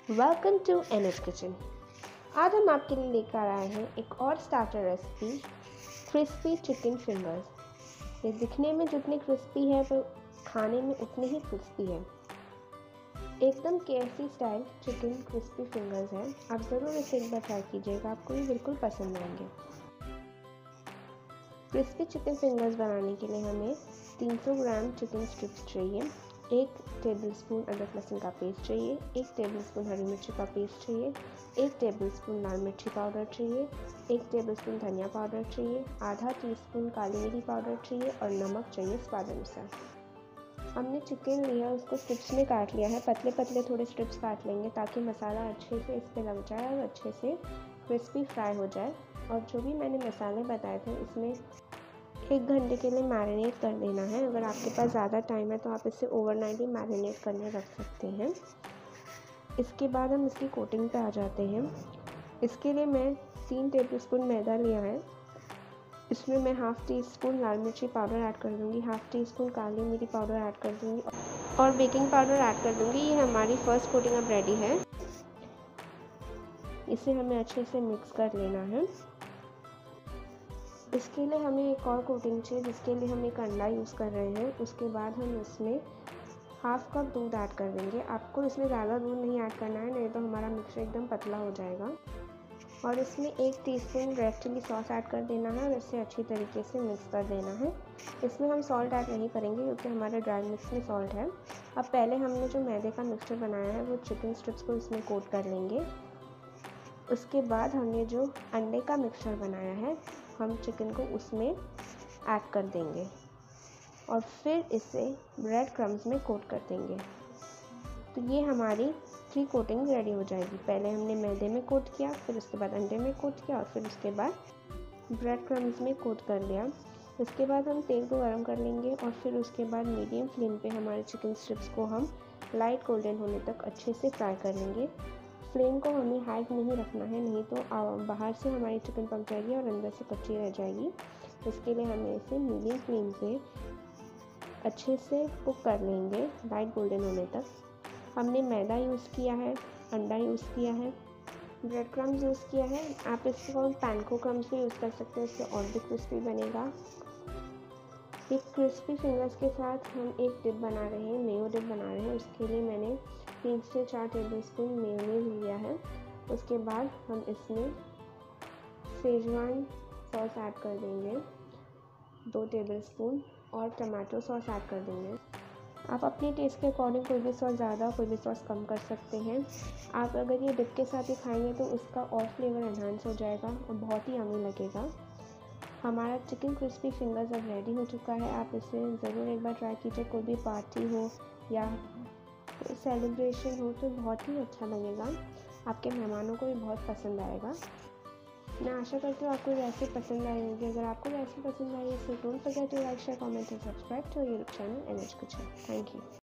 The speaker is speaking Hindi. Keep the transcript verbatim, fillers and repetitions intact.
Welcome to N H kitchen. आज हम आपके लिए लेकर आए हैं एक और starter recipe, crispy chicken fingers. ये दिखने में जितनी क्रिस्पी है वो खाने में उतनी ही क्रिस्पी है। एकदम KFC style chicken crispy fingers है। आप ज़रूर इसे एक बार ट्राई कीजिएगा, आपको ये बिल्कुल पसंद आएंगे। क्रिस्पी चिकन फिंगर्स बनाने के लिए हमें तीन सौ ग्राम चिकन स्ट्रिप्स चाहिए, एक टेबलस्पून अदरक लहसुन का पेस्ट चाहिए, एक टेबलस्पून हरी मिर्ची का पेस्ट चाहिए, एक टेबलस्पून लाल मिर्ची पाउडर चाहिए, एक टेबलस्पून धनिया पाउडर चाहिए, आधा टीस्पून काली मिर्ची पाउडर चाहिए और नमक चाहिए स्वाद अनुसार। हमने चिकन लिया, उसको स्ट्रिप्स में काट लिया है। पतले पतले थोड़े स्ट्रिप्स काट लेंगे ताकि मसाला अच्छे से इस पर लग जाए और अच्छे से क्रिस्पी फ्राई हो जाए। और जो भी मैंने मसाले बताए थे इसमें एक घंटे के लिए मैरिनेट कर देना है। अगर आपके पास ज़्यादा टाइम है तो आप इसे ओवरनाइट भी मैरिनेट करने रख सकते हैं। इसके बाद हम इसकी कोटिंग पे आ जाते हैं। इसके लिए मैं तीन टेबलस्पून मैदा लिया है। इसमें मैं हाफ़ टी स्पून लाल मिर्ची पाउडर ऐड कर दूँगी, हाफ़ टी स्पून काली मिर्ची पाउडर ऐड कर दूँगी और बेकिंग पाउडर ऐड कर दूँगी। ये हमारी फर्स्ट कोटिंग अब रेडी है। इसे हमें अच्छे से मिक्स कर लेना है। इसके लिए हमें एक और कोटिंग चाहिए जिसके लिए हम एक अंडा यूज़ कर रहे हैं। उसके बाद हम इसमें हाफ़ कप दूध ऐड कर देंगे। आपको इसमें ज़्यादा दूध नहीं ऐड करना है, नहीं तो हमारा मिक्सचर एकदम पतला हो जाएगा। और इसमें एक teaspoon red chilli sauce add कर देना है और इसे अच्छी तरीके से मिक्स कर देना है। इसमें हम सॉल्ट ऐड नहीं करेंगे क्योंकि हमारे ड्राई मिक्स में सॉल्ट है। अब पहले हमने जो मैदे का मिक्सचर बनाया है वो चिकन स्ट्रिप्स को इसमें कोट कर लेंगे। उसके बाद हमने जो अंडे का मिक्सचर बनाया है हम चिकन को उसमें ऐड कर देंगे और फिर इसे ब्रेड क्रम्स में कोट कर देंगे। तो ये हमारी थ्री कोटिंग रेडी हो जाएगी। पहले हमने मैदे में कोट किया, फिर उसके बाद अंडे में कोट किया और फिर उसके बाद ब्रेड क्रम्स में कोट कर लिया। इसके बाद हम तेल को गर्म कर लेंगे और फिर उसके बाद मीडियम फ्लेम पे हमारे चिकन स्ट्रिप्स को हम लाइट गोल्डन होने तक अच्छे से फ्राई कर लेंगे। फ्लेम को हमें हाई नहीं रखना है, नहीं तो बाहर से हमारी चिकन पक जाएगी और अंदर से कच्ची रह जाएगी। इसके लिए हमें इसे मीडियम फ्लेम पे अच्छे से कुक कर लेंगे लाइट गोल्डन होने तक। हमने मैदा यूज़ किया है, अंडा यूज़ किया है, ब्रेड क्रम्स यूज़ किया है। आप इसको पैनको क्रम्स भी यूज़ कर सकते हैं, इससे और भी क्रिस्पी बनेगा। एक क्रिस्पी फिंगर्स के साथ हम एक डिप बना रहे हैं, मेयो डिप बना रहे हैं। उसके लिए मैंने तीन से चार टेबलस्पून मेयोनीज लिया है। उसके बाद हम इसमें शेजवान सॉस ऐड कर देंगे दो टेबलस्पून और टमाटो सॉस ऐड कर देंगे। आप अपने टेस्ट के अकॉर्डिंग कोई भी सॉस ज़्यादा कोई भी सॉस कम कर सकते हैं। आप अगर ये डिप के साथ ही खाएंगे तो उसका और फ्लेवर एनहांस हो जाएगा और बहुत ही यम्मी लगेगा। हमारा चिकन क्रिस्पी फिंगर्स अब रेडी हो चुका है। आप इसे ज़रूर एक बार ट्राई कीजिए। कोई भी पार्टी हो या कोई सेलिब्रेशन हो तो बहुत ही अच्छा लगेगा, आपके मेहमानों को भी बहुत पसंद आएगा। मैं आशा करती हूँ आपको रेसिपी पसंद आई होगी। अगर आपको रेसिपी पसंद आई है तो don't forget to like, share, comment and subscribe to YouTube channel N H kitchen. Thank you.